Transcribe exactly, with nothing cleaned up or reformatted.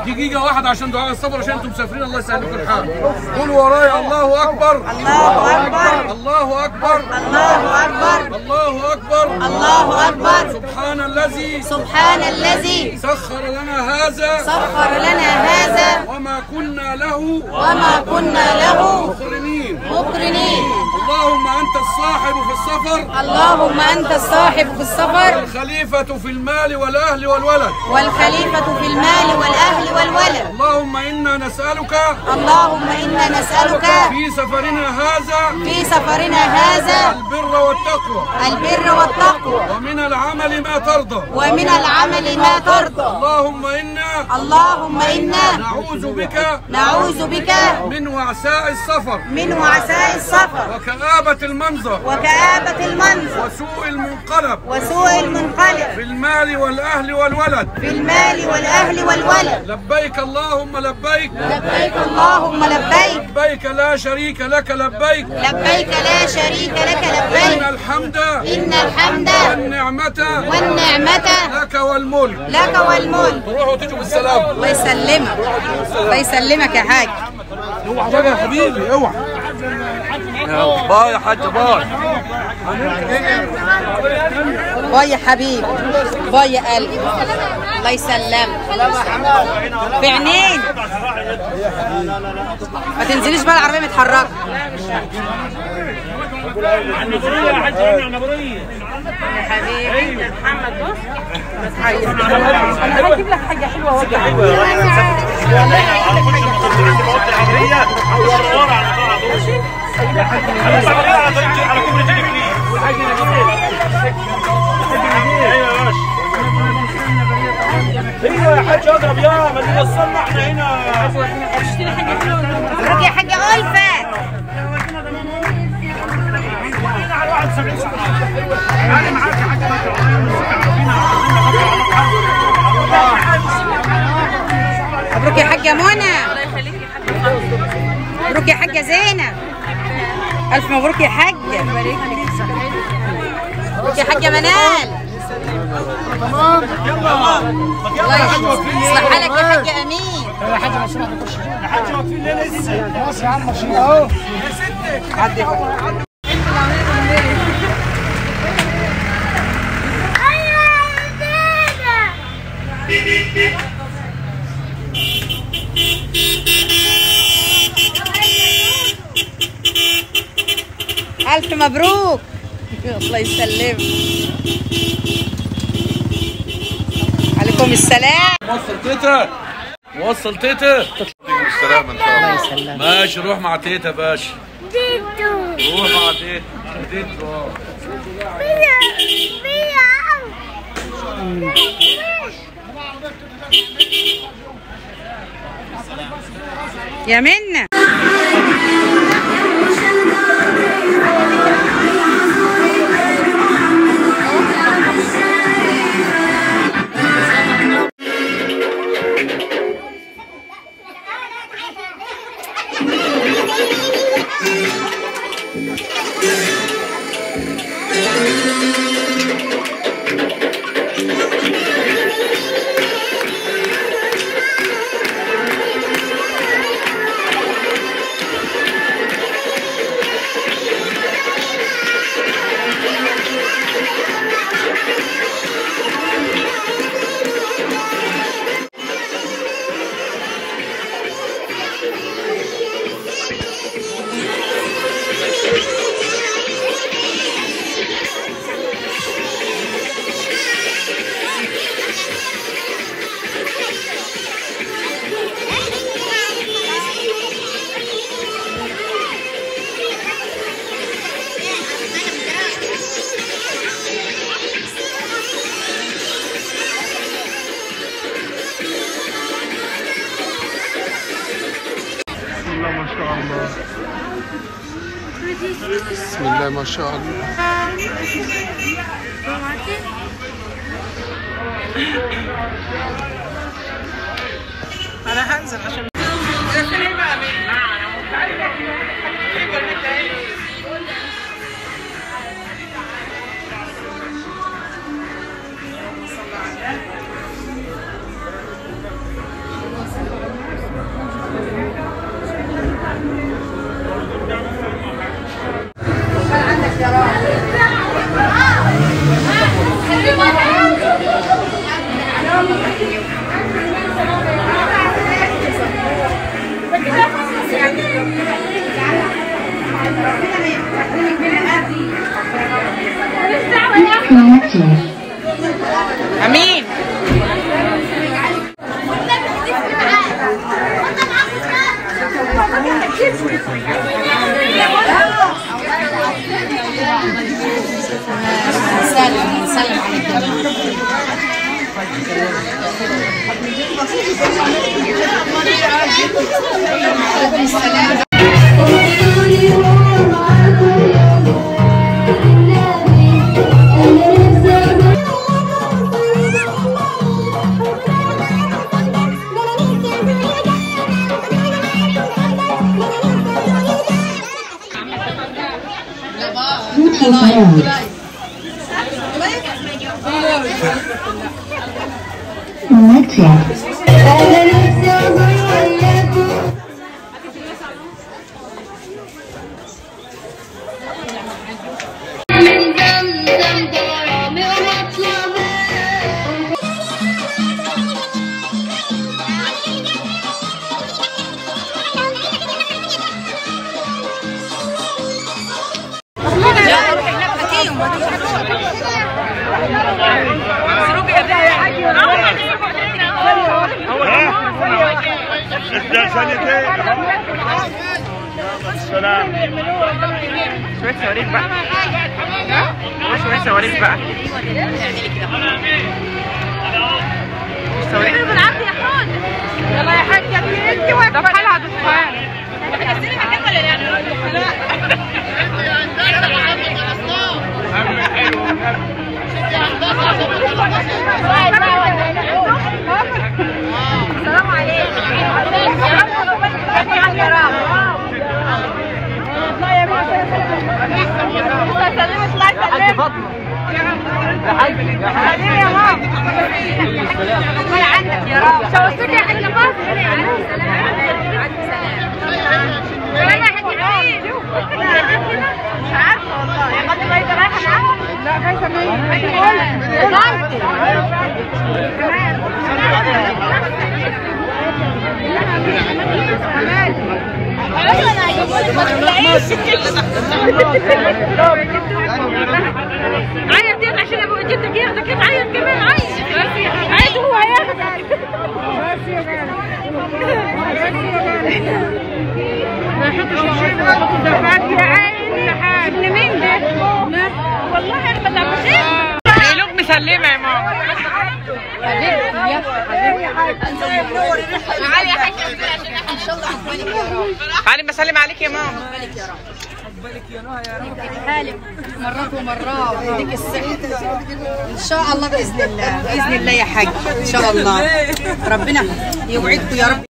دقيقة واحدة عشان دعاء السفر عشان انتم مسافرين الله يسهل لكم الحال. قولوا ورايا الله أكبر. الله أكبر. الله أكبر. الله أكبر. الله أكبر. الله أكبر. سبحان الذي سبحان الذي سخر لنا هذا سخر لنا هذا وما كنا له وما كنا له مقرنين مقرنين. اللهم أنت الصاحب في السفر. اللهم أنت الصاحب في السفر. والخليفة في المال والأهل والولد. والخليفة في المال والأهل والولد. اللهم إنا نسألك اللهم إنا نسألك في سفرنا هذا في سفرنا هذا البر والتقوى البر والتقوى ومن العمل ما ترضى ومن العمل ما ترضى. اللهم إنا اللهم إنا نعوذ بك نعوذ بك من وعساء السفر من وعساء السفر وكآبة المنظر وكآبة المنظر وسوء المنقلب وسوء المنقلب في المال والأهل والولد. في المال والأهل والولد. لبيك اللهم لبيك. لبيك اللهم لبيك. لبيك لا شريك لك لبيك. لبيك لا شريك لك لبيك. إن الحمد إن الحمد والنعمة والنعمة لك والملك. لك والملك. تروحوا وتيجوا بالسلام. الله يسلمك. الله يسلمك يا حاج. اوعى بقى يا حبيبي اوعى. باي يا حاج باي. باي يا حبيبي. باي يا قلبي. الله يسلمك. في عينين. ما تنزليش بقى العربية متحركة. النبورية يا حاج النبورية يا حبيبي يا محمد بص. انا هجيب لك حاجة حلوة وجه حلوة يا ايوه يا حاج اضرب يا ما اللي وصلنا احنا هنا. اشتري حاجة حلوة. مبروك يا حاجة ألفة. مبروك يا حاجة منى. الله يخليك يا حاجة. مبروك يا حاجة زينب. ألف مبروك يا حاجة. مبروك يا حاجة منال. تمام يلا الله يصلح حالك يا حاجة أمين. يا حاج مشروع تخش يا حاج واقفين ليه لسه؟ خلاص يا عم ماشيين اهو. يا ستي عدي ألف مبروك. الله يسلمك. عليكم السلام. وصل تيتا وصل تيتا. السلام ان شاء الله. ماشي روح مع تيتا باشا. تيتو روح مع تيتا. تيتو يا منى. بسم الله ما شاء الله. انا هنزل عشان السلام شوية صواريخ بقى شوية صواريخ بقى صواريخ بالعافية يا حاج يلا يا حاج يا انت واقفة طب حلقة دخان هتنزلي مكان ولا لا؟ السلام عليكم يا رب الله يا باشا سلمت الله يسلمك فاطمه يا حاج يا حاج يا ماما الله عندك يا رب شوفتك يا حاج فاطمه الف سلام سلام يا حاج عيد مش عارفه والله يا فاطمه انت رايحه معاهم؟ لا خايفه عيط ديت عشان ابو جدك ياخدك عيط كمان عيط عيط هو هياخدك بس يا غالي ما يحطش الشيء ما يحط الدفعات يا عيني ابن مين ده؟ والله احمد ابو خير قلوب مسلمه يا ماما حبيبتي يا حبيبتي تعالي يا حاجه ان شاء الله عقبالك يا رب تعالي بسلم عليك يا ماما عقبالك يا رب عقبالك يا نهى يا رب انت حالك مرات ومرات يديك الصحه ان شاء الله باذن الله باذن الله يا حاج ان شاء الله ربنا يوعدكم يا رب.